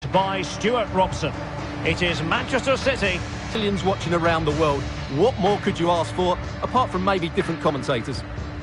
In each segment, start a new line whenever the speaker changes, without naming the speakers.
by Stuart Robson. It is Manchester City.
Millions watching around the world. What more could you ask for, apart from maybe different commentators?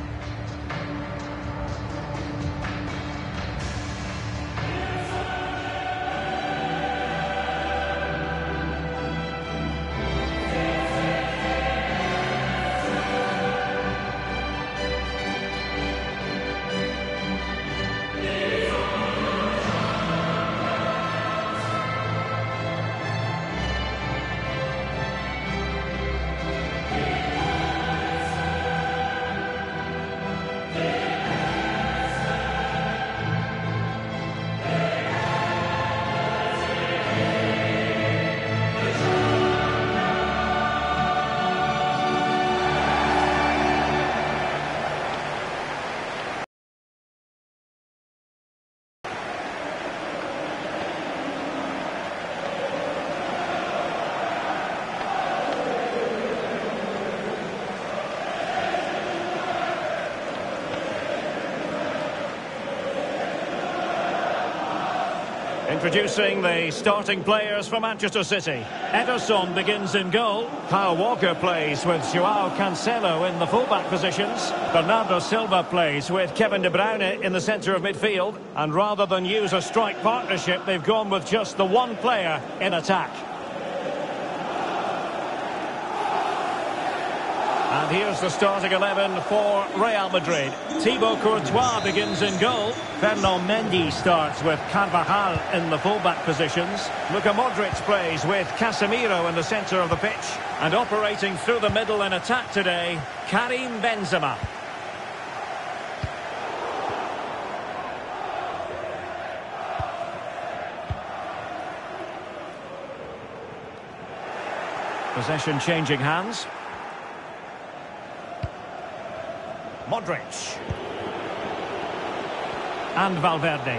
Introducing the starting players for Manchester City. Ederson begins in goal. Kyle Walker plays with Joao Cancelo in the fullback positions. Bernardo Silva plays with Kevin De Bruyne in the centre of midfield. And rather than use a strike partnership, they've gone with just the one player in attack. And here's the starting 11 for Real Madrid. Thibaut Courtois begins in goal. Ferland Mendy starts with Carvajal in the fullback positions. Luka Modric plays with Casemiro in the centre of the pitch. And operating through the middle in attack today, Karim Benzema. Possession changing hands. Modric. And Valverde.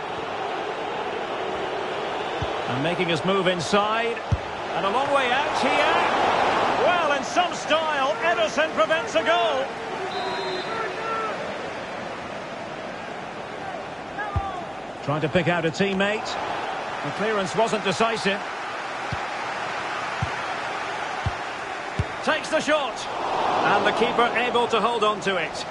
And making his move inside. And a long way out here. Well, in some style, Ederson prevents a goal. Trying to pick out a teammate. The clearance wasn't decisive. Takes the shot. And the keeper able to hold on to it.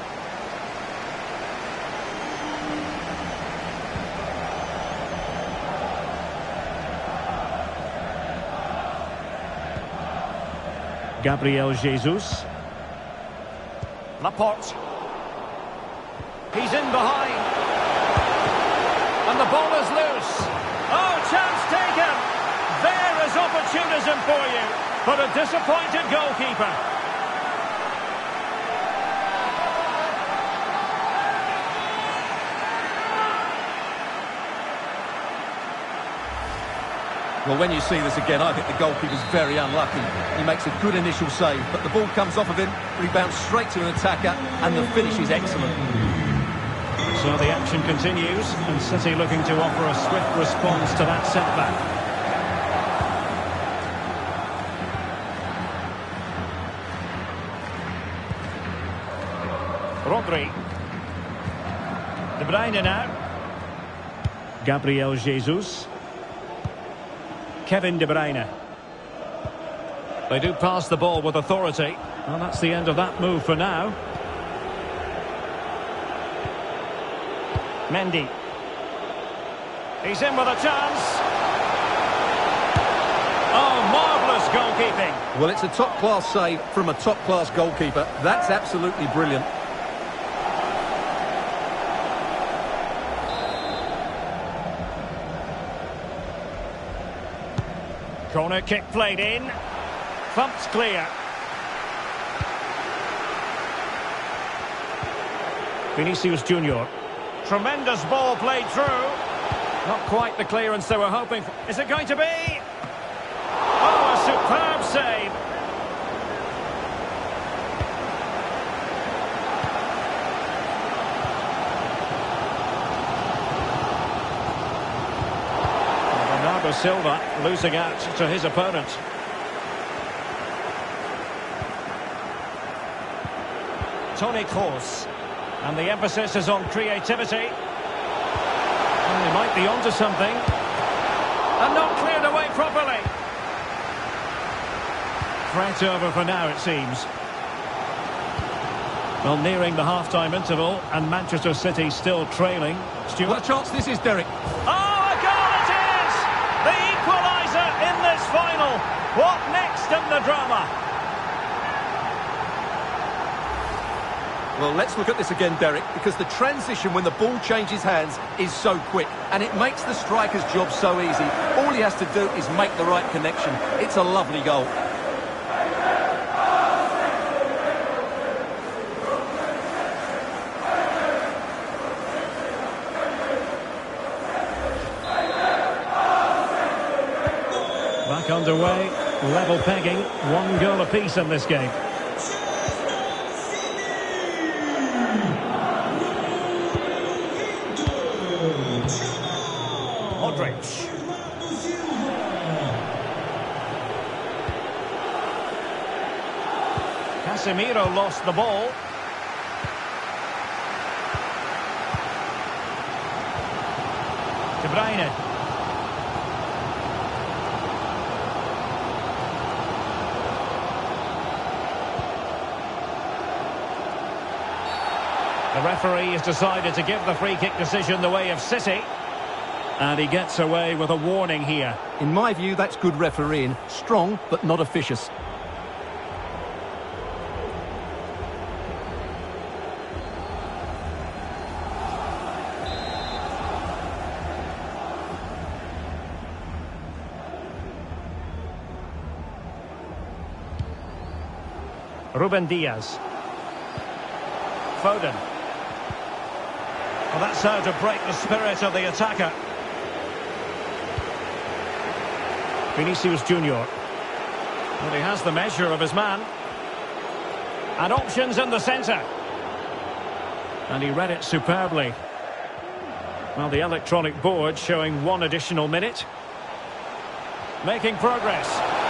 Gabriel Jesus. Laporte. He's in behind. And the ball is loose. Oh, chance taken. There is opportunism for you. But a disappointed goalkeeper.
Well, when you see this again, I think the goalkeeper's very unlucky. He makes a good initial save, but the ball comes off of him, rebounds straight to an attacker, and the finish is excellent.
So the action continues, and City looking to offer a swift response to that setback. Rodri. De Bruyne now. Gabriel Jesus. Kevin De Bruyne. They do pass the ball with authority. Well, that's the end of that move for now. Mendy. He's in with a chance. Oh, marvellous goalkeeping.
Well, it's a top-class save from a top-class goalkeeper. That's absolutely brilliant.
Corner kick played in. Thumped clear. Vinicius Junior. Tremendous ball played through. Not quite the clearance they were hoping for. Is it going to be? Oh, a superb save. Bernardo Silva losing out to his opponent. Toni Kroos. And the emphasis is on creativity. Well, they might be onto something. threat over for now, it seems. Well, nearing the half-time interval, and Manchester City still trailing. Stuart?
What a chance this is, Derek.
Oh, a goal it is! The equaliser in this final. What next in the drama?
Well, let's look at this again, Derek, because the transition when the ball changes hands is so quick, and it makes the striker's job so easy. All he has to do is make the right connection. It's a lovely goal.
Back underway, level pegging, 1 goal apiece in this game. Modric. Casemiro lost the ball. De Bruyne. The referee has decided to give the free kick decision the way of City. And he gets away with a warning here.
In my view, that's good refereeing. Strong, but not officious.
Ruben Diaz. Foden. Well, that's how to break the spirit of the attacker. Vinicius Junior. Well, he has the measure of his man. And options in the centre. And he read it superbly. Well, the electronic board showing 1 additional minute. Making progress.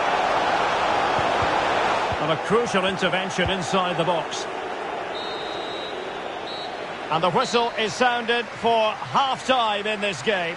And a crucial intervention inside the box. And the whistle is sounded for half-time in this game.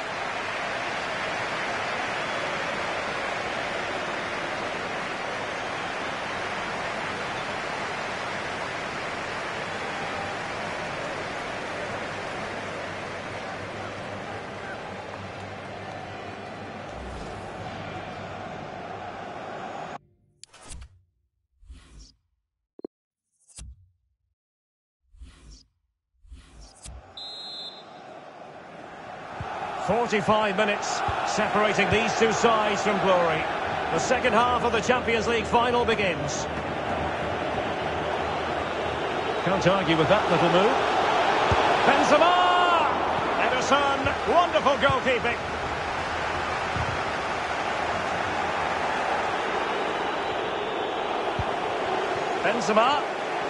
"45 minutes separating these two sides from glory. The second half of the Champions League final begins. Can't argue with that little move. Benzema! Ederson, wonderful goalkeeping. Benzema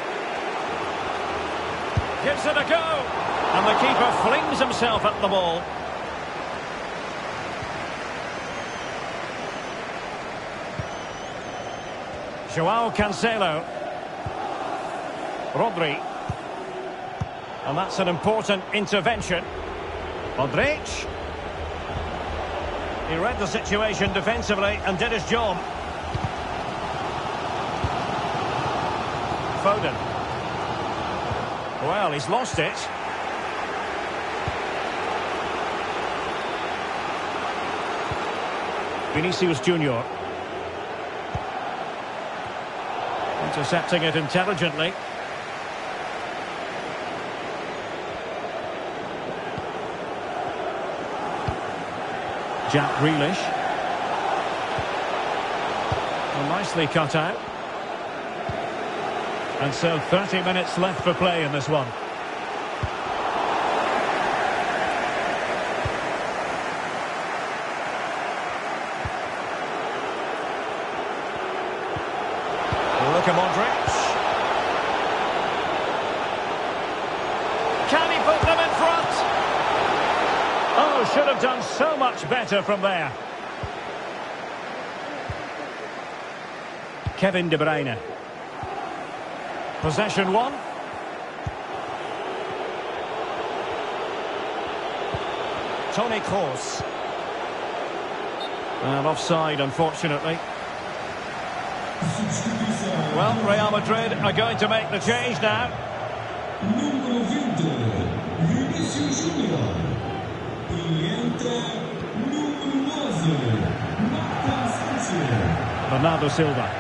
gives it a go, and the keeper flings himself at the ball. Joao Cancelo. Rodri. And that's an important intervention. Modric. He read the situation defensively and did his job. Foden. Well, he's lost it. Vinicius Junior. Intercepting it intelligently. Jack Grealish. Well, nicely cut out. And so 30 minutes left for play in this one. Luka Modric. Can he put them in front? Oh, should have done so much better from there. Kevin De Bruyne. Possession 1. Toni Kroos. And offside, unfortunately. Well, Real Madrid are going to make the change now.
Número 20, Vinicius Júnior. E entra número 11, Marcos Asensio.
Bernardo Silva.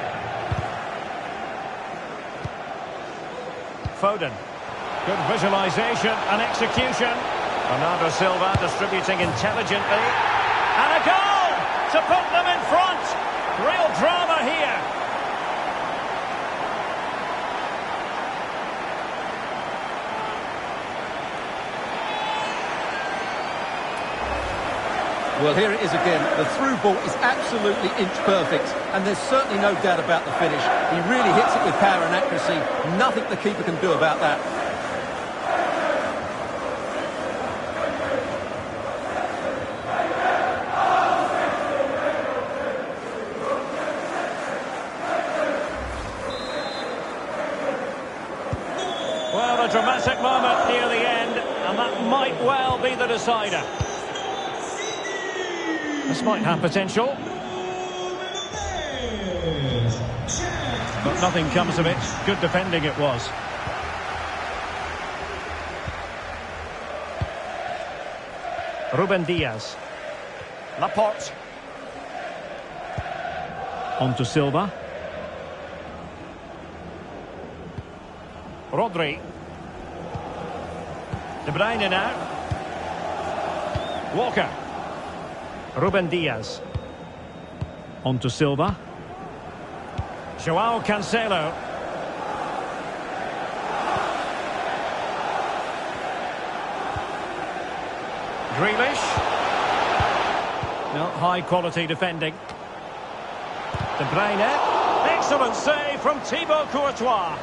Foden. Good visualisation and execution. Bernardo Silva distributing intelligently. And a goal to put them in front. Real drama here.
Well, here it is again. The through ball is absolutely inch perfect, and there's certainly no doubt about the finish. He really hits it with power and accuracy. Nothing the keeper can do about that.
Well, a dramatic moment near the end, and that might well be the decider. This might have potential. But nothing comes of it. Good defending it was. Ruben Diaz. Laporte. On to Silva. Rodri. De Bruyne now. Walker. Ruben Diaz. On to Silva. Joao Cancelo. Grealish. No, high quality defending. De Bruyne. Excellent save from Thibaut Courtois.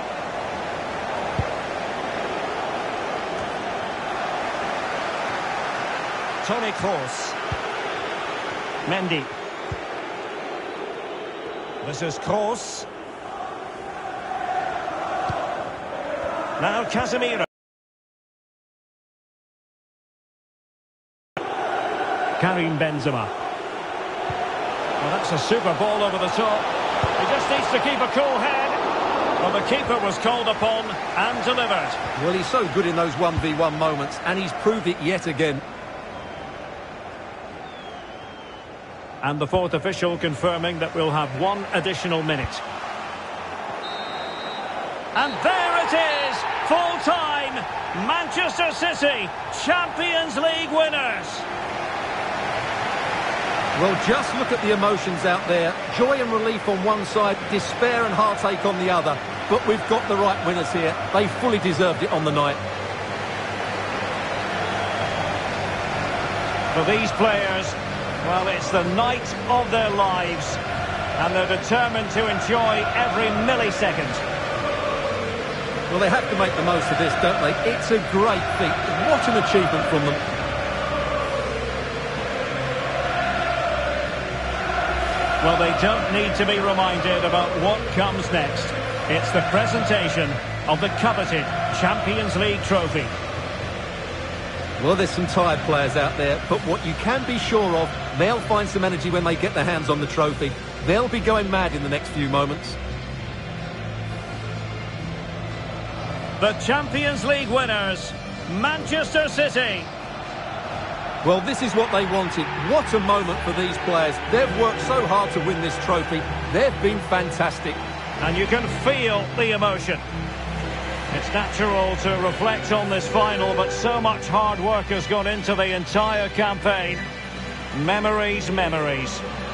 Toni Kroos. Mendy. This is Kroos. Now Casemiro. Karim Benzema. Well, that's a super ball over the top. He just needs to keep a cool head. Well, the keeper was called upon and delivered.
Well, he's so good in those 1v1 moments, and he's proved it yet again.
And the fourth official confirming that we'll have one additional minute. And there it is! Full-time! Manchester City, Champions League winners!
Well, just look at the emotions out there. Joy and relief on one side, despair and heartache on the other. But we've got the right winners here. They fully deserved it on the night.
For these players, well, it's the night of their lives, and they're determined to enjoy every millisecond.
Well, they have to make the most of this, don't they? It's a great feat. What an achievement from them.
Well, they don't need to be reminded about what comes next. It's the presentation of the coveted Champions League trophy.
Well, there's some tired players out there, but what you can be sure of, they'll find some energy when they get their hands on the trophy. They'll be going mad in the next few moments.
The Champions League winners, Manchester City.
Well, this is what they wanted. What a moment for these players. They've worked so hard to win this trophy. They've been fantastic.
And you can feel the emotion. It's natural to reflect on this final, but so much hard work has gone into the entire campaign. Memories, memories.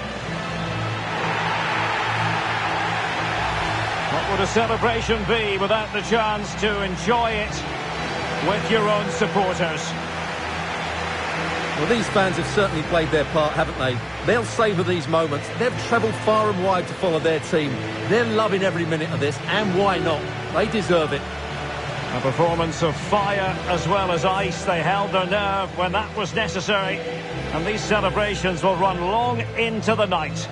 What would a celebration be without the chance to enjoy it with your own supporters?
Well, these fans have certainly played their part, haven't they? They'll savour these moments. They've travelled far and wide to follow their team. They're loving every minute of this, and why not? They deserve it.
A performance of fire as well as ice. They held their nerve when that was necessary. And these celebrations will run long into the night.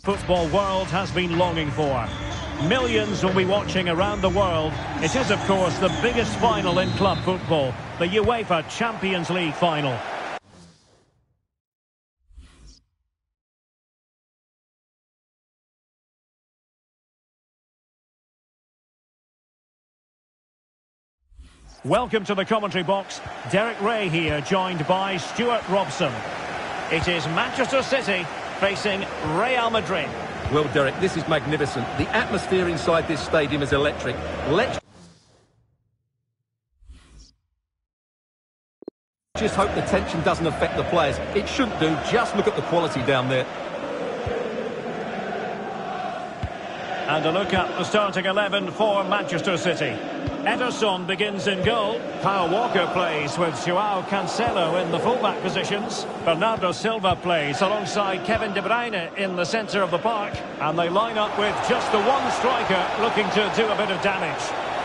football world has been longing for. Millions will be watching around the world. It is, of course, the biggest final in club football, the UEFA Champions League final. Welcome to the commentary box. Derek Ray here, joined by Stuart Robson. It is Manchester City facing Real Madrid.
Well, Derek, this is magnificent. The atmosphere inside this stadium is electric. Let's just hope the tension doesn't affect the players. It shouldn't do. Just look at the quality down there.
And a look at the starting 11 for Manchester City. Ederson begins in goal. Kyle Walker plays with Joao Cancelo in the fullback positions. Bernardo Silva plays alongside Kevin De Bruyne in the centre of the park. And they line up with just the one striker looking to do a bit of damage.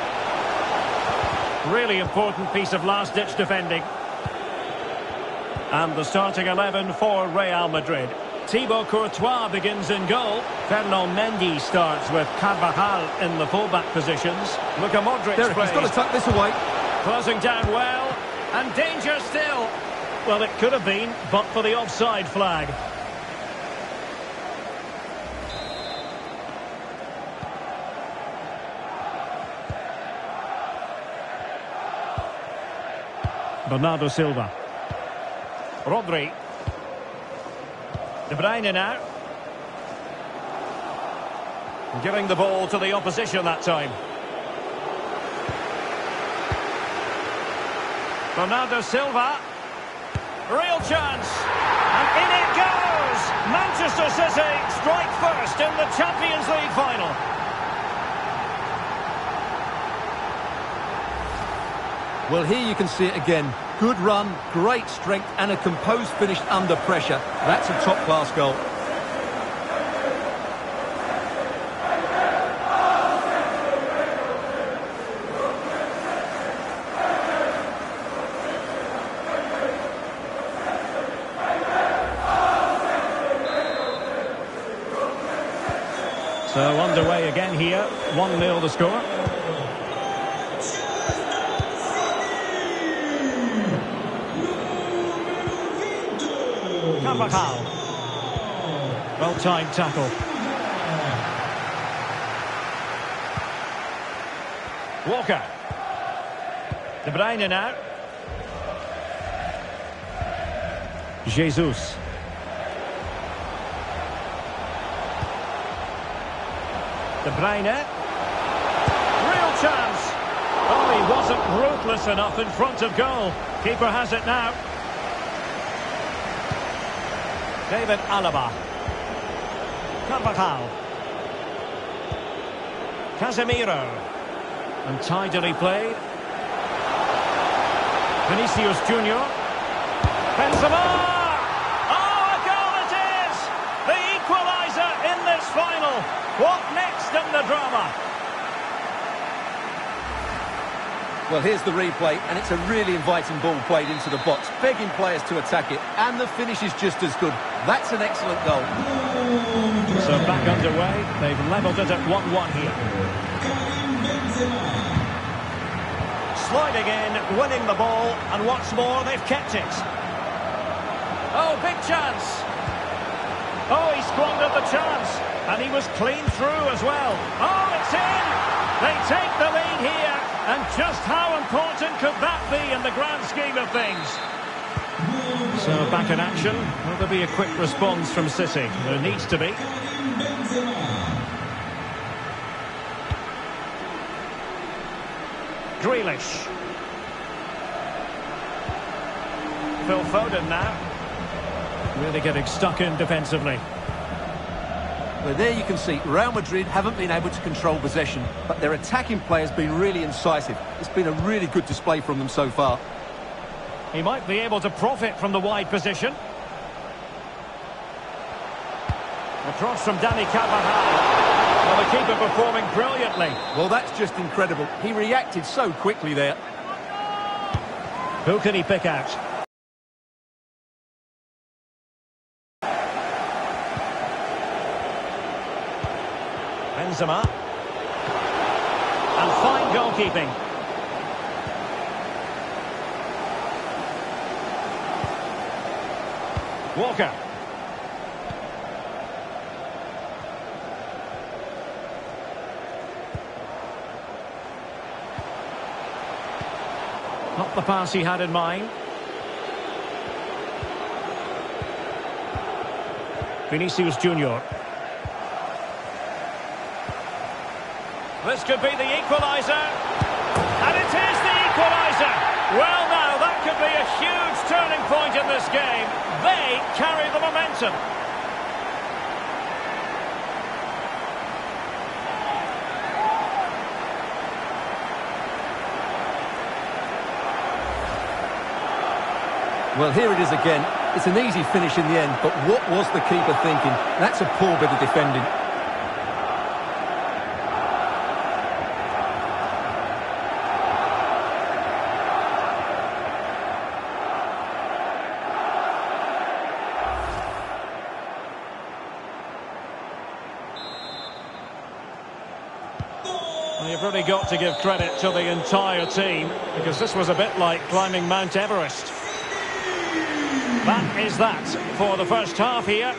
Really important piece of last-ditch defending. And the starting 11 for Real Madrid. Thibaut Courtois begins in goal. Fernand Mendy starts with Carvajal in the fullback positions. Luka Modric
Derek,
plays.
he's got to tuck this away.
Closing down well. And danger still. Well, it could have been, but for the offside flag. Bernardo Silva. Rodri. De Bruyne now. Giving the ball to the opposition that time. Bernardo Silva. Real chance. And in it goes! Manchester City strike first in the Champions League final.
Well, here you can see it again. Good run, great strength, and a composed finish under pressure. That's a top-class goal.
So underway again here. 1-0 the score. Carvajal. Well-timed tackle. Walker. De Bruyne now. Jesus. De Bruyne. Real chance. Oh, he wasn't ruthless enough in front of goal. Keeper has it now. David Alaba. Carvajal. Casemiro. And tidily played. Vinicius Junior. Benzema! Oh, a goal it is! The equaliser in this final. What next in the drama?
Well, here's the replay, and it's a really inviting ball played into the box, begging players to attack it, and the finish is just as good. That's an excellent goal.
So back underway, they've levelled it at 1-1 here. Sliding in, winning the ball, and what's more, they've kept it. Oh, big chance. Oh, he squandered the chance, and he was clean through as well. Oh, it's in! They take the lead here. And just how important could that be in the grand scheme of things? So back in action. Will there be a quick response from City? There needs to be. Grealish. Phil Foden now. Really getting stuck in defensively.
Well, there you can see Real Madrid haven't been able to control possession, but their attacking play has been really incisive. It's been a really good display from them so far.
He might be able to profit from the wide position. A cross from Dani Carvajal. Well, the keeper performing brilliantly.
Well, that's just incredible. He reacted so quickly there.
Who can he pick out? Benzema. And fine goalkeeping. Walker. Not the pass he had in mind. Vinicius Junior. This could be the equaliser. And it is the equaliser. Well, now, that could be a huge turning point in this game. They carry the momentum.
Well, here it is again. It's an easy finish in the end, but what was the keeper thinking? That's a poor bit of defending.
Well, you've really got to give credit to the entire team, because this was a bit like climbing Mount Everest. That is that for the first half here.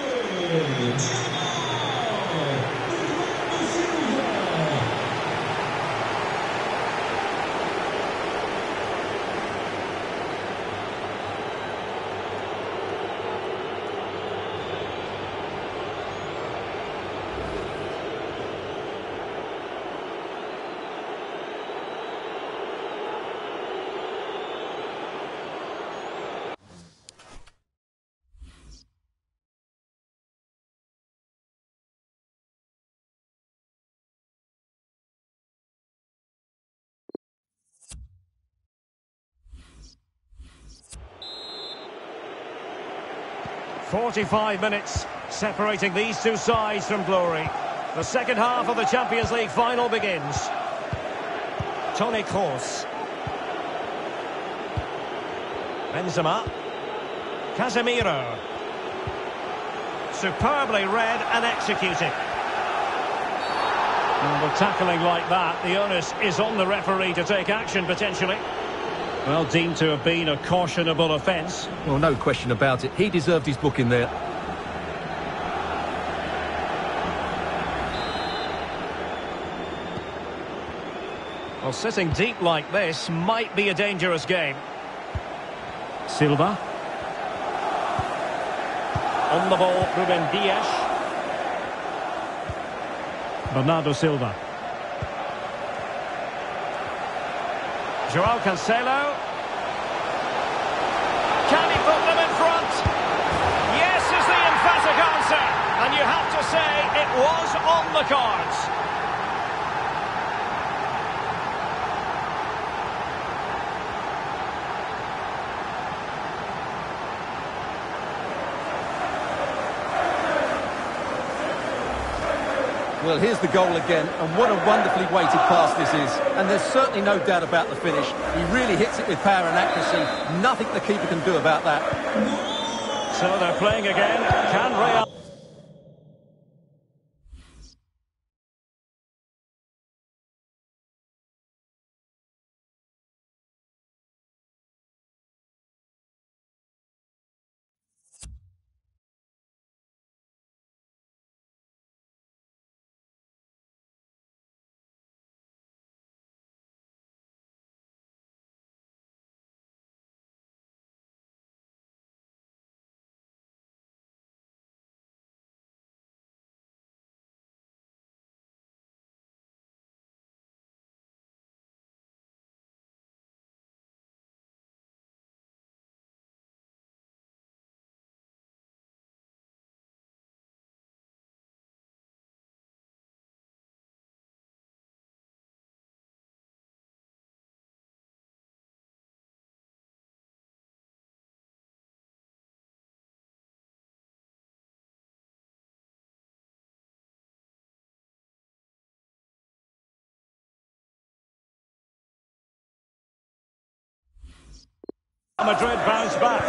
"45 minutes separating these two sides from glory. The second half of the Champions League final begins. Toni Kroos. Benzema. Casemiro. Superbly read and executed. And with tackling like that, the onus is on the referee to take action potentially. Well, deemed to have been a cautionable offence.
Well, no question about it. He deserved his booking there.
Well, sitting deep like this might be a dangerous game. Silva. On the ball, Ruben Dias. Bernardo Silva. Joao Cancelo. Can he put them in front? Yes is the emphatic answer. And you have to say it was on the cards.
Well, here's the goal again, and what a wonderfully weighted pass this is. And there's certainly no doubt about the finish. He really hits it with power and accuracy. Nothing the keeper can do about that.
So they're playing again. Can Real... Madrid bounce back.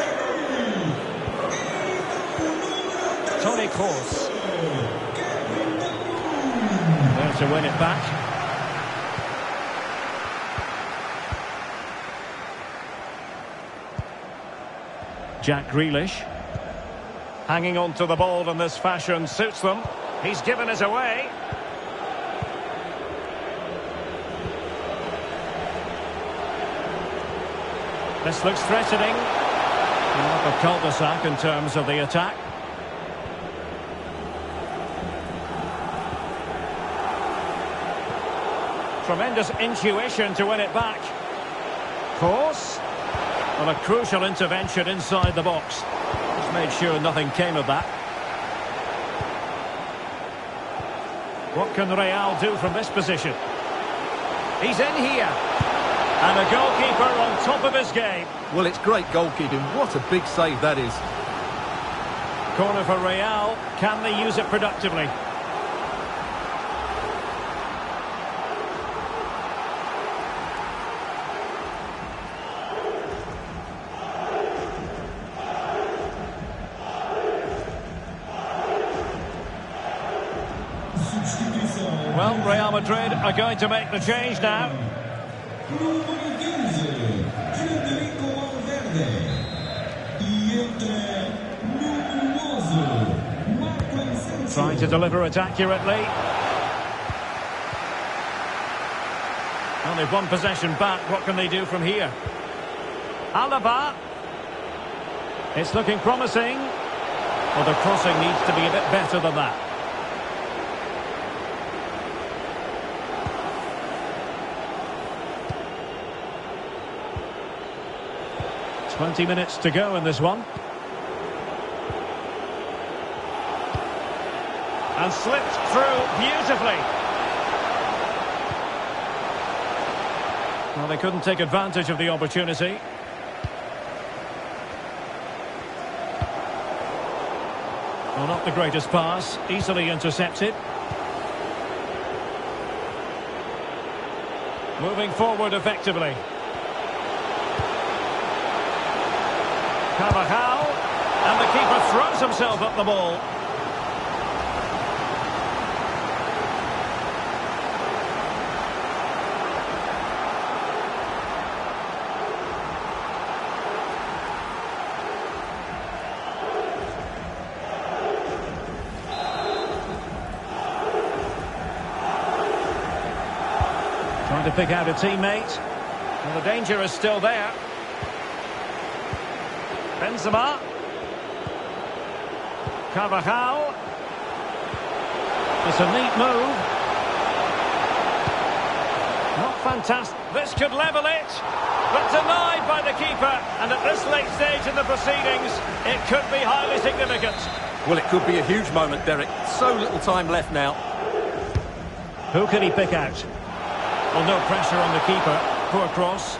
Toni Kroos. Trying to win it back. Jack Grealish. Hanging on to the ball in this fashion suits them. He's given it away. This looks threatening. Not a cul-de-sac in terms of the attack. Tremendous intuition to win it back. Course. Well, a crucial intervention inside the box. Just made sure nothing came of that. What can Real do from this position? He's in here. And a goalkeeper on top of his game.
Well, it's great goalkeeping. What a big save that is.
Corner for Real. Can they use it productively? Well, Real Madrid are going to make the change now.
Número 15, Federico Valverde. Y entra Nuno Marco Asensio.
Trying to deliver it accurately. Well, they've won possession back. What can they do from here? Alaba. It's looking promising. Well, the crossing needs to be a bit better than that. Twenty minutes to go in this one. And slipped through beautifully. Well, they couldn't take advantage of the opportunity. Well, not the greatest pass. Easily intercepted. Moving forward effectively. Carvajal, and the keeper throws himself at the ball. Trying to pick out a teammate. Well, the danger is still there. Benzema. Carvajal. It's a neat move. Not fantastic. This could level it. But denied by the keeper. And at this late stage in the proceedings, it could be highly significant.
Well, it could be a huge moment, Derek. So little time left now.
Who can he pick out? Well, no pressure on the keeper. Poor cross.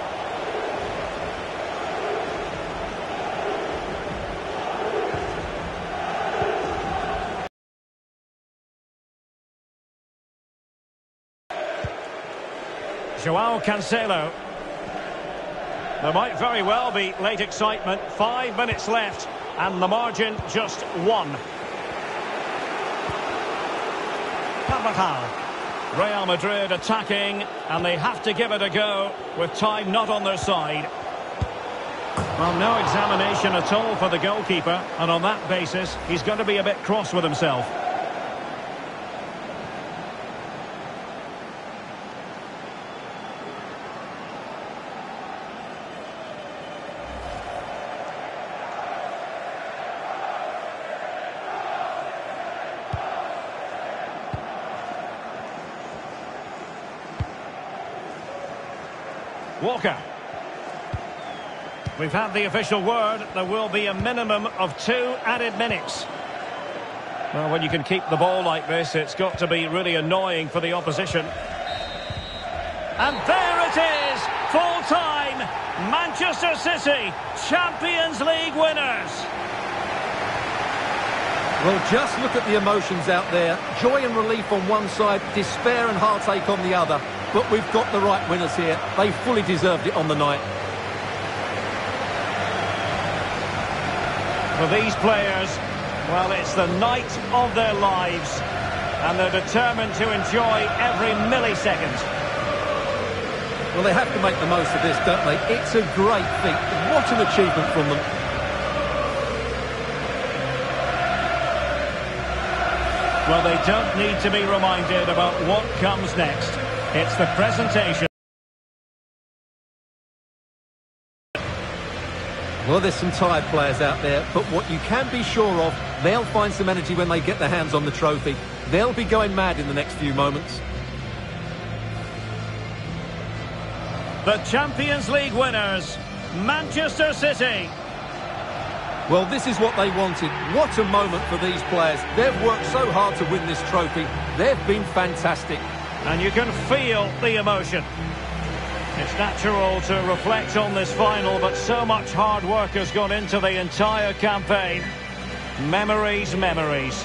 Joao Cancelo. There might very well be late excitement. 5 minutes left, and the margin just 1. Carvajal. Real Madrid attacking, and they have to give it a go with time not on their side. Well, no examination at all for the goalkeeper, and on that basis, he's going to be a bit cross with himself. Walker. We've had the official word. There will be a minimum of 2 added minutes. Well, when you can keep the ball like this, it's got to be really annoying for the opposition. And there it is! Full-time! Manchester City, Champions League winners!
Well, just look at the emotions out there. Joy and relief on one side, despair and heartache on the other. But we've got the right winners here. They fully deserved it on the night.
For these players, well, it's the night of their lives. and they're determined to enjoy every millisecond.
Well, they have to make the most of this, don't they? It's a great feat. What an achievement from them.
Well, they don't need to be reminded about what comes next. It's the presentation.
Well, there's some tired players out there, but what you can be sure of, they'll find some energy when they get their hands on the trophy. They'll be going mad in the next few moments.
The Champions League winners, Manchester City.
Well, this is what they wanted. What a moment for these players. They've worked so hard to win this trophy. They've been fantastic.
And you can feel the emotion. It's natural to reflect on this final, but so much hard work has gone into the entire campaign. Memories, memories.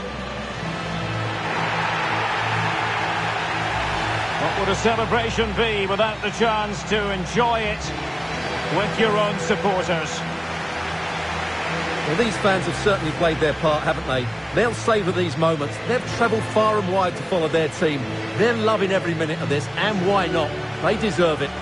What would a celebration be without the chance to enjoy it with your own supporters?
Well, these fans have certainly played their part, haven't they? They'll savour these moments. They've travelled far and wide to follow their team. They're loving every minute of this, and why not? They deserve it.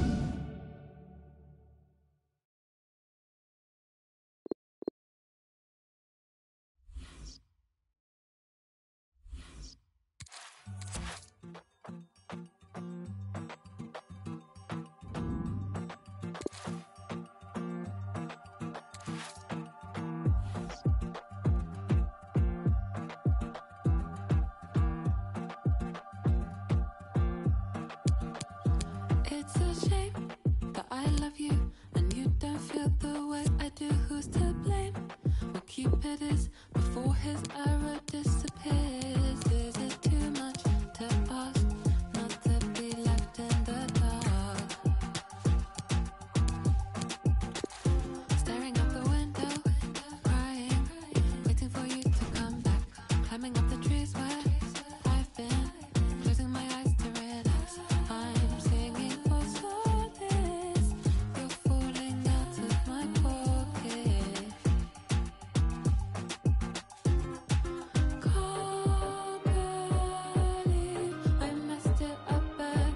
It's a shame that I love you and you don't feel the way I do. Who's to blame? Well, Cupid is before his arrow disappears. Is it too much to ask not to be left in the dark? Staring out the window, crying, waiting for you to come back. Climbing up the trees where I've been, closing my eyes to relax. I'm singing for solace. You're falling out of my pocket. Can't believe I messed it up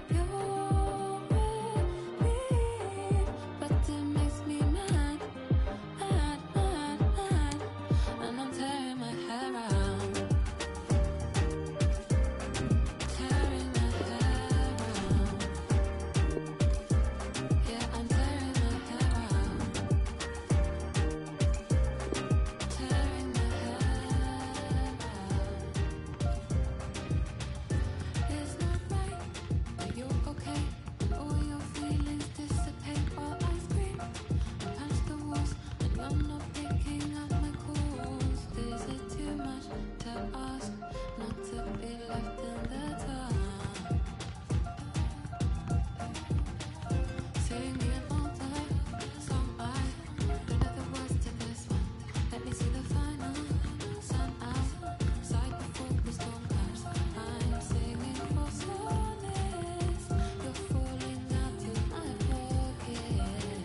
again. But it makes me mad, mad, mad, mad. And I'm tearing my hair out. Tearing my hair out. Yeah, I'm tearing my hair out. Tearing my hair out. It's not right that you're okay and all your feelings dissipate while I scream and punch the walls and you're not picking up my calls. Is it too much to ask not to be left in the dark? Sing me an older song. I don't know the words to this one. Let me see the final sun outside before the storm comes. I'm singing for solace. You're falling out of my pocket.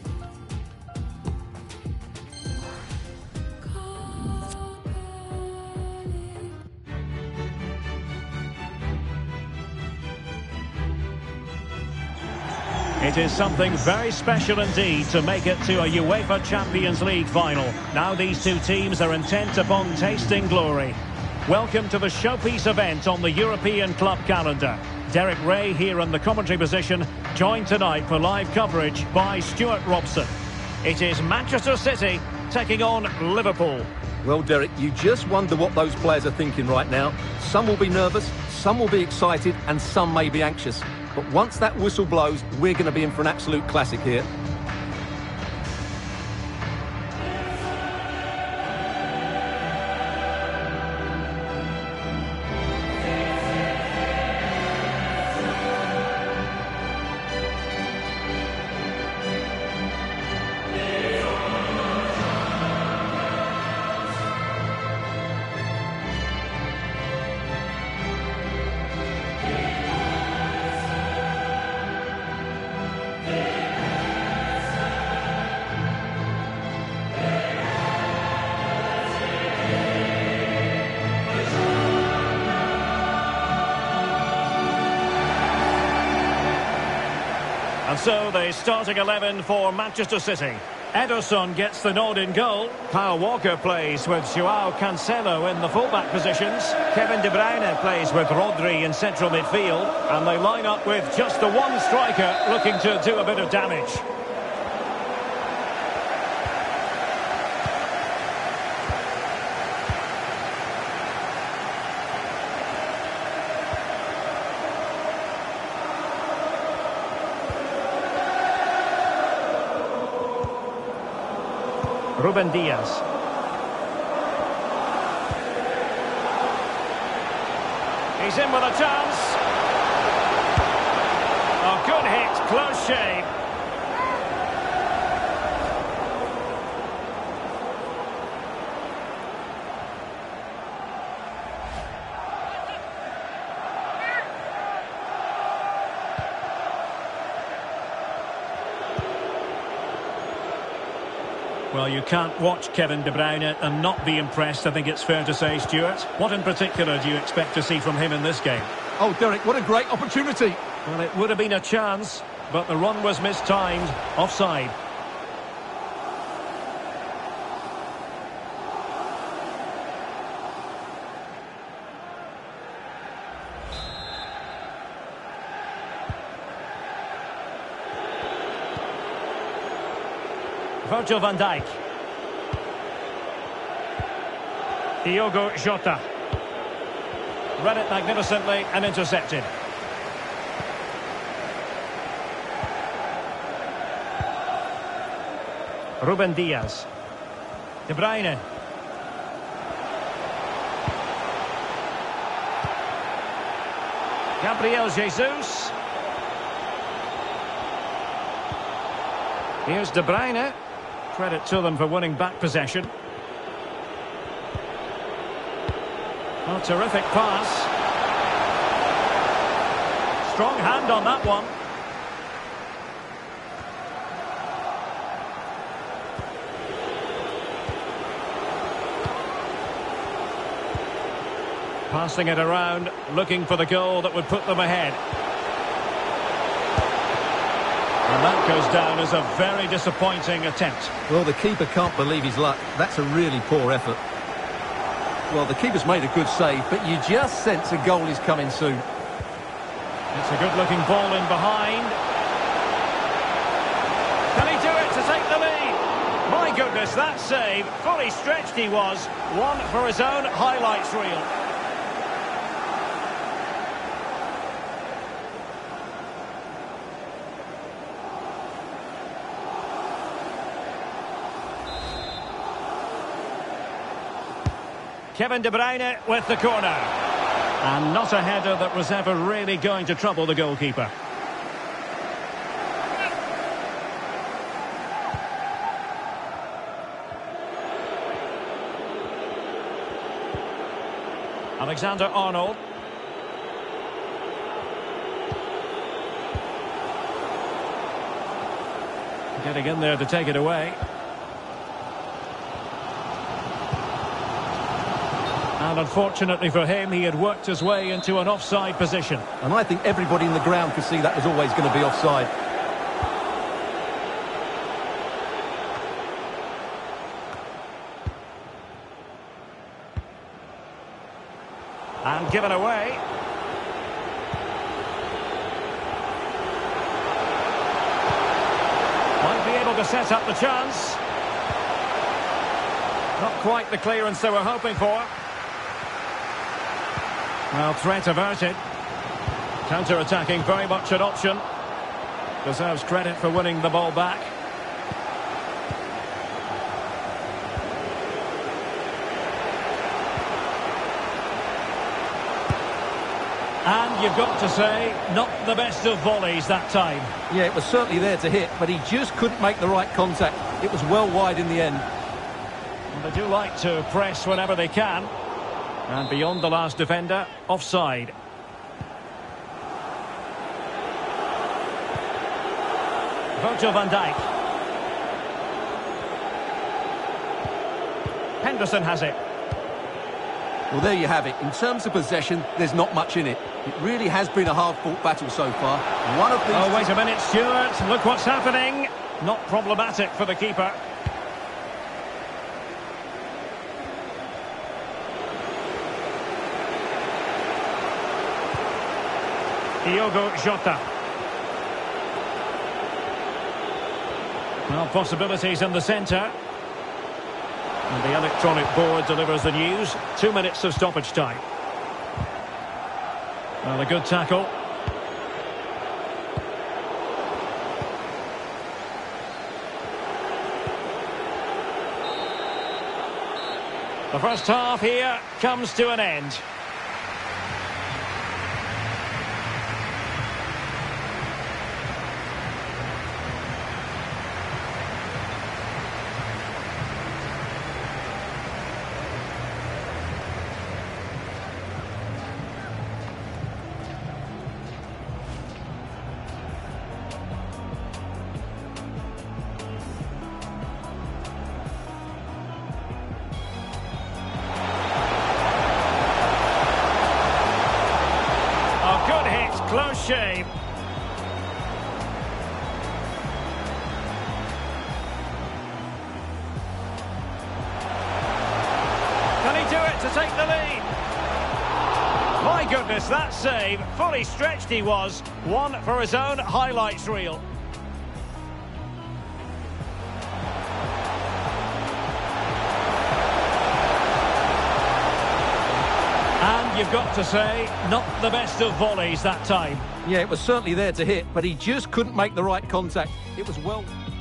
Can't believe.
It is something very special indeed to make it to a UEFA Champions League final. Now these two teams are intent upon tasting glory. Welcome to the showpiece event on the European club calendar. Derek Ray here in the commentary position, joined tonight for live coverage by Stuart Robson. It is Manchester City taking on Liverpool.
Well, Derek, you just wonder what those players are thinking right now. Some will be nervous, some will be excited, and some may be anxious. But once that whistle blows, we're going to be in for an absolute classic here.
so the starting 11 for Manchester City. Ederson gets the nod in goal. Kyle Walker plays with Joao Cancelo in the fullback positions. Kevin De Bruyne plays with Rodri in central midfield. And they line up with just the one striker looking to do a bit of damage. Ruben Diaz. He's in with a chance. Oh, good hit, close shave. Well, you can't watch Kevin De Bruyne and not be impressed, I think it's fair to say, Stuart. What in particular do you expect to see from him in this game?
Oh, Derek, what a great opportunity.
Well, it would have been a chance, but the run was mistimed. Offside. Virgil van Dijk. Diogo Jota. Read it magnificently and intercepted. Ruben Diaz. De Bruyne. Gabriel Jesus. Here's De Bruyne. Credit to them for winning back possession. Oh, terrific pass. Strong hand on that one. Passing it around, looking for the goal that would put them ahead. And that goes down as a very disappointing attempt.
Well, the keeper can't believe his luck. That's a really poor effort. Well, the keeper's made a good save, but you just sense a goal is coming soon.
It's a good-looking ball in behind. Can he do it to take the lead? My goodness, that save. Fully stretched he was. One for his own highlights reel. Kevin De Bruyne with the corner. And not a header that was ever really going to trouble the goalkeeper. Alexander-Arnold. Getting in there to take it away. And unfortunately for him, he had worked his way into an offside position.
And I think everybody in the ground could see that was always going to be offside.
And given away. Might be able to set up the chance. Not quite the clearance they were hoping for. Well, threat averted. Counter-attacking, very much an option. Deserves credit for winning the ball back. And you've got to say, not the best of volleys that time.
Yeah, it was certainly there to hit, but he just couldn't make the right contact. It was well wide in the end.
And they do like to press whenever they can. And beyond the last defender, offside. Virgil van Dijk. Henderson has it.
Well, there you have it. In terms of possession, there's not much in it. It really has been a hard-fought battle so far. One of these...
Oh, wait a minute, Stuart. Look what's happening. Not problematic for the keeper. Diogo Jota. Well, possibilities in the centre. And the electronic board delivers the news. 2 minutes of stoppage time. Well, a good tackle. The first half here comes to an end. Close shave. Can he do it to take the lead? My goodness, that save. Fully stretched he was. One for his own highlights reel. And you've got to say, not the best of volleys that time.
Yeah, it was certainly there to hit, but he just couldn't make the right contact. It was well...